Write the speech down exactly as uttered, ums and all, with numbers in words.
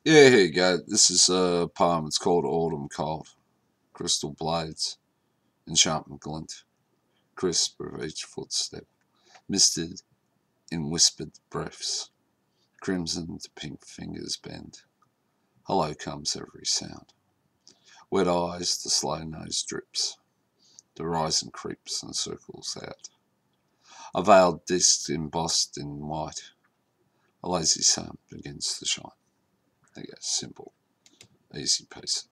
Yeah, here you go. This is a poem. It's called Autumn Cold. Crystal blades and sharpened glint, crisp of each footstep, misted in whispered breaths, crimson to pink fingers bend. Hollow comes every sound. Wet eyes, the slow nose drips. The horizon creeps and circles out. A veiled disc embossed in white. A lazy sun begins to shine. There you go. Simple, easy piece.